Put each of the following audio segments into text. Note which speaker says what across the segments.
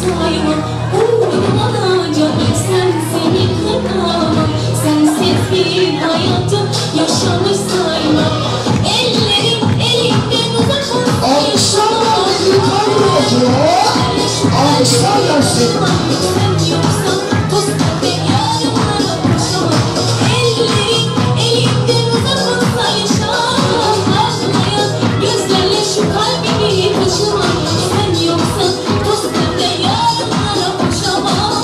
Speaker 1: sayma, uğramayacak sen seni kınama. Sensiz bir hayatım yaşanır sayma. Ellerim elimden uzak olsa yaşamam.
Speaker 2: Alkışlarlar seni.
Speaker 1: Sen yoksan toz pembe yarınlara koşamam. Ellerim elimden uzak olsa yaşamam. Ağlayan gözlerle şu kalbimi taşımam. Sen yoksan toz pembe yarınlara koşamam.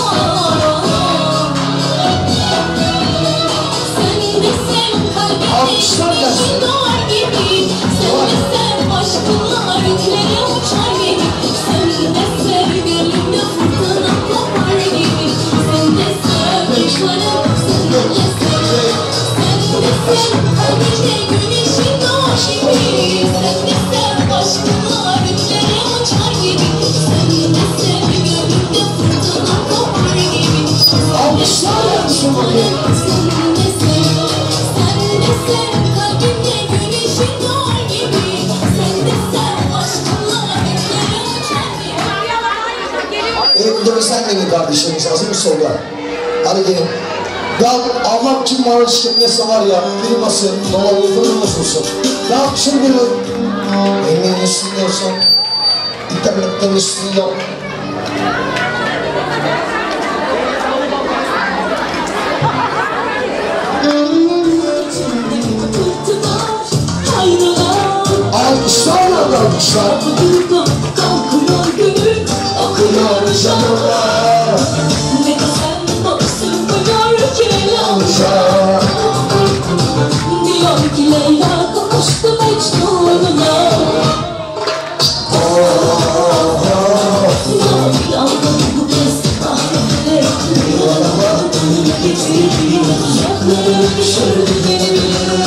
Speaker 1: Sen de sen kalbimde güneşin doğar gibi. Sen de sen aşkınla yüklere uçar gibi. Sen de sen gönlümde fırtına kopar gibi. Sen de sen yaşlarım, sen de sen. Sen de sen kalbimde güneşin doğar gibi. Sen de sen aşkınla yüklere uçar gibi. Sen de sen gönlümde fırtına kopar gibi.
Speaker 2: Alkışlarlar seni.
Speaker 1: Sen de sen, sen de sen kalbimde güneşin doğar gibi. Sen de sen aşkınla yüklere uçar gibi.
Speaker 2: Bir de sen gelin kardeşlerimiz, hazır mı solda? Hadi gelin. Ya Allah kim var şirketse var ya, firması, dolayı olsun. Ya şimdi emeğini istiyorsan, internetten istiyor. Alkışlarla alkışlar.
Speaker 1: Kalkıyor gönül, akıyor canlar. Ne de sen baksın koyar ki Leyla. Diyor ki Leyla kavuştu Mecnun'una. Yalnız bu kez kahretler yolunu getirdi. Uzakları düşürdü beni bile.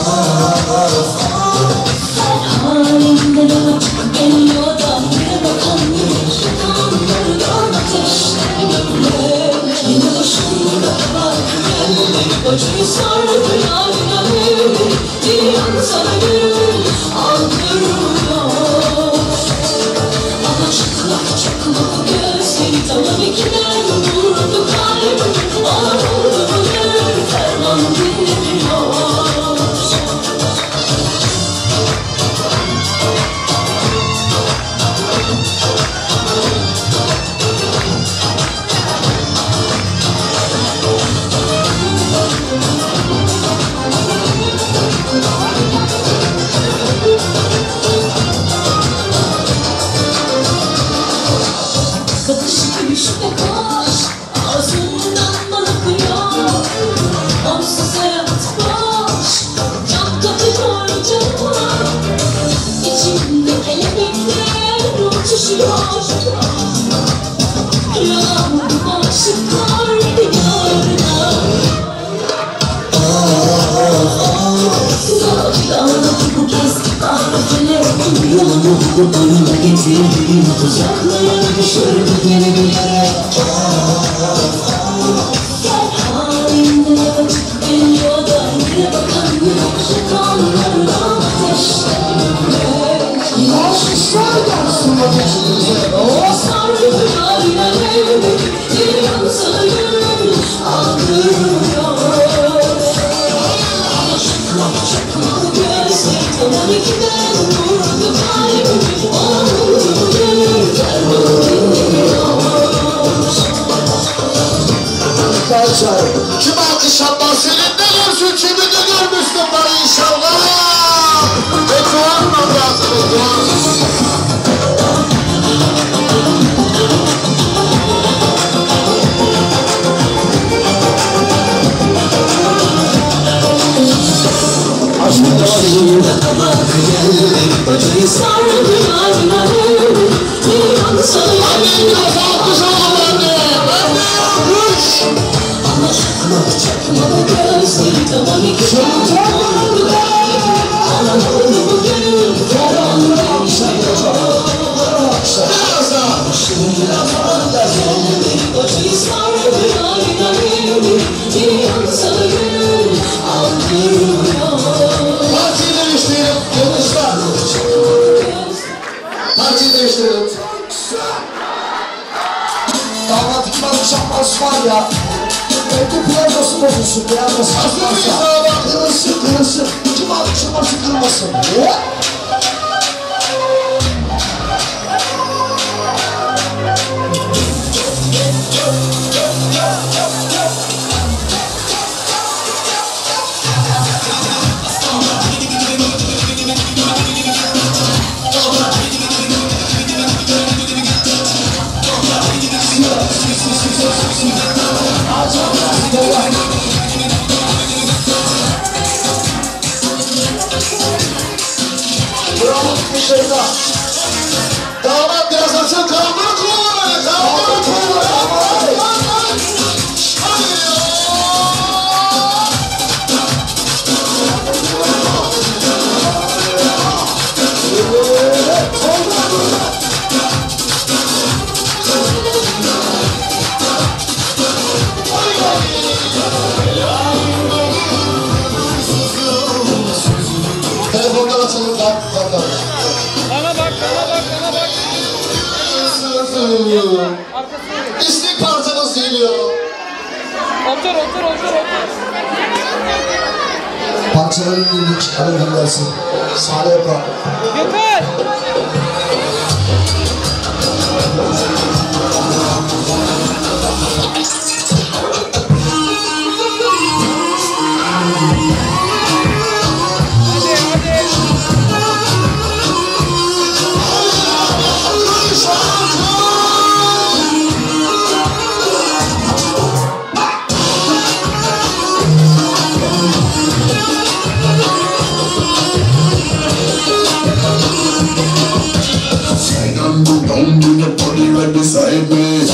Speaker 1: Halimden açık geliyor da bir bakan şeytanlardan ateşlerle. Yine başımda var gönül, acıyı sardı yarına. Diyan sana gönül aldırıyor. Ama çıkmak çıkmak gözleri tamam ikiler vurdu kalbim. Ağladı bugün ferman dinlemiyor. Kapışı gülüşüne koş, ağzından bana kıyıyor. Onsuz hayat boş, can katıyor canıma. İçimde kelebekler uçuşuyor. Yanımda aşıklar diyarına. Dağladı bu kez kahretler yolunu getirdi. Uzaklara düşürdü beni bir yere. Halimden açık geliyor da yine bakan yok. Şeytanlardan ateşlerle.
Speaker 2: Alkışlar gelsin bakışınıza.
Speaker 1: Sardı yarına diyan sana gönül aldırıyor. Çıkmak gözleri tamam ikiler vurdu kalbimi. Ağladı bugün ferman dinlemiyor.
Speaker 2: Arkadaşlar, kim alkış atmaz seninle görsün, kimi de görmüştüm ben inşallah. Betuhan mı lazım Betuhan? Aşkın başında tabak geldi, acıyı sardı yarına. Diyan sana gönül aldırıyor. Ama çakmak gözleri tamam ikiler vurdu kalbimi. Ağladı bugün ferman dinlemiyor. Şimdi lafada geldi, acıyı sardı yarına. Diyan sana gönül aldırıyor. Partiyi değiştirelim, gençler. Partiyi değiştirelim. şans var ya. Evde plazosu bozulsun, beğenmesin. Kırılsın, kırılsın. Kim açılması kırmasın. Bravo bir şeyda. Damat biraz açın, kaldır kolları, kaldır kolları. Telefondan açalım, bakalım.
Speaker 3: Bana bak, bana bak, bana bak.
Speaker 2: İstek parçamız geliyor.
Speaker 3: Otur, otur, otur, otur.
Speaker 2: Parçaların ilginç, hadi göndersin. Sahne yapalım.
Speaker 3: Gökhan!
Speaker 4: Don't do the party right beside me.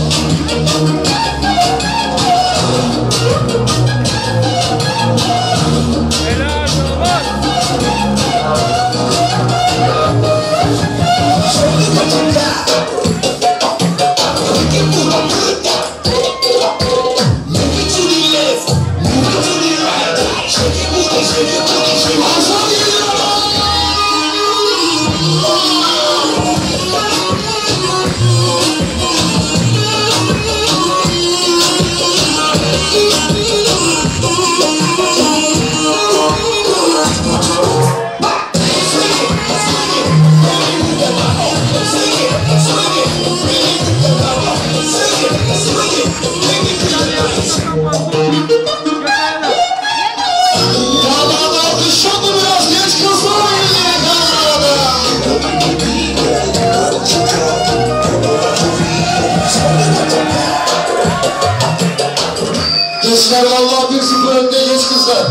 Speaker 2: Gençler vallahi 1-0 önde, geç kızlar.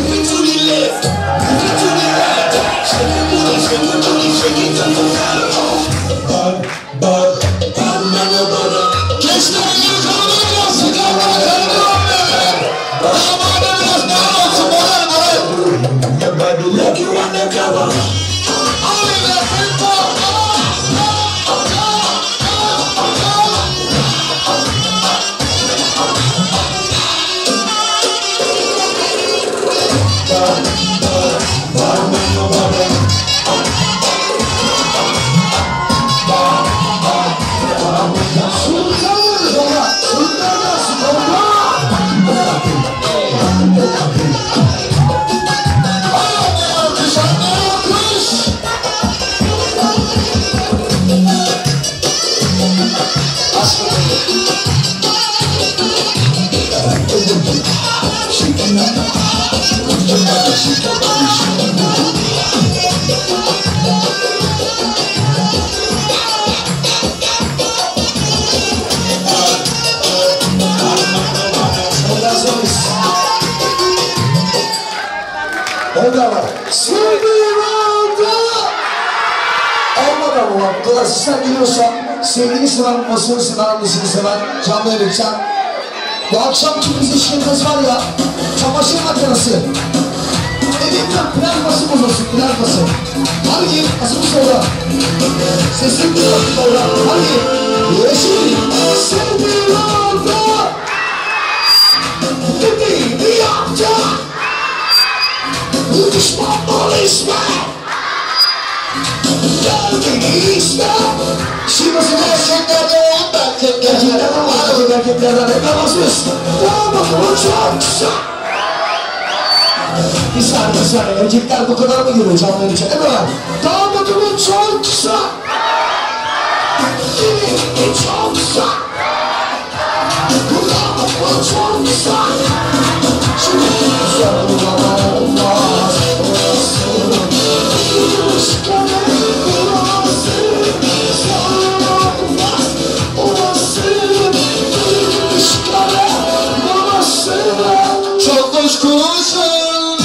Speaker 2: Gençler yürü kalmaya gelsin, kalmaya Damada biraz daha olsun, moral moral. Abi be, tempo. Sen biliyorsan sevgili seven, basını seven, annesini seven, canlı yönetmen. Bu akşam kimimiz işlerimiz var ya, çamaşır makinesi. Elimden plazması bozulsun, plazması. Hadi gel, asımız orada. Sesim bir vakit orada, hadi. Yeşil, sevgili orada. Dediğini yapacak. Bu düşman polisme. Şimdi gerçekten de olan ben. Gerçekten de olan. erkeklerden reklam mıyız? Damadımın çok güzel. Bir saniye erkekler bu kadar mı geliyor canlı için? Evet lan. Damadımın çok güzel. Gelinin çok güzel. Damadımın çok güzel. Şimdi güzel olmaz. Çok hoş kuşun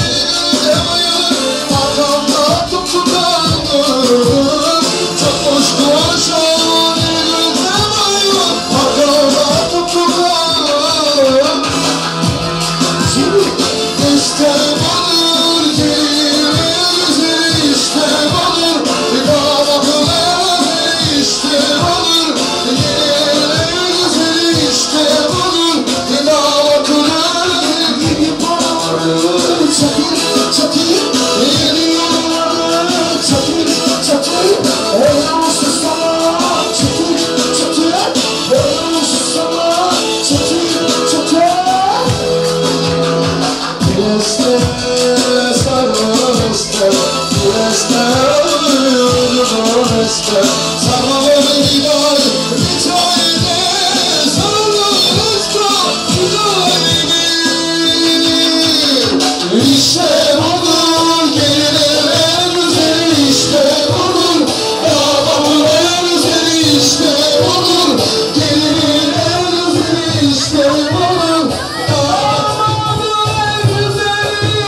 Speaker 2: makamda tutukandım. Çok hoş kuşun makamda tutukandım. İstem olur gelin istem olur damadlar istem olur gelin istem olur damadlar gibi paraları çatır çatır yeni yolları çatır çatır olsun sana çatır çatır olsun sana çatır çatır. İşte olur gelin en güzeli işte olur damadın en güzeli işte olur gelinin en güzeli işte olur damadın en güzeli.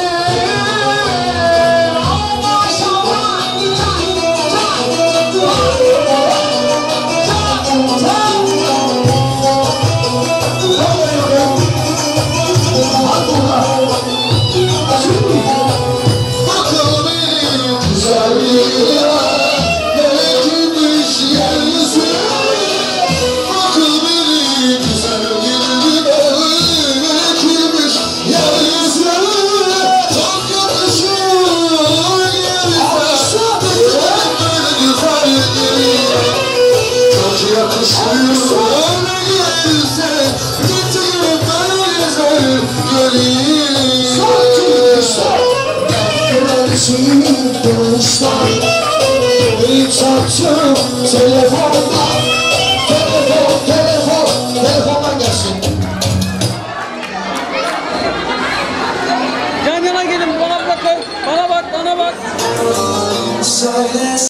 Speaker 2: Bakın benim güzelliğime melekmiş yeryüzü. Bakın benim güzelliğime melekmiş yeryüzü. Çok yakışır yerine böyle güzelliğine. Çok yakışır öyle gelirse getirin böyle güzel gelin. Hiç açım telefonda telefondan gelsin.
Speaker 3: Yan yana gelin bana bakın. Bana bak.
Speaker 2: Söyle